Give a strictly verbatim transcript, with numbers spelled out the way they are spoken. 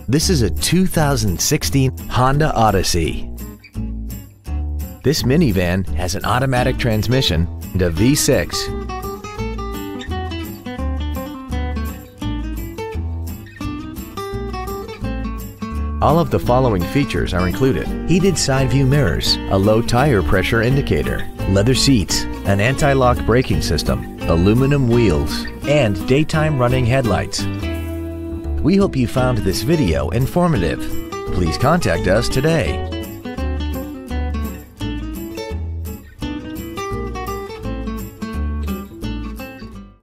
This is a two thousand sixteen Honda Odyssey. This minivan has an automatic transmission and a V six. All of the following features are included: heated side view mirrors, a low tire pressure indicator, leather seats, an anti-lock braking system, aluminum wheels, and daytime running headlights. We hope you found this video informative. Please contact us today.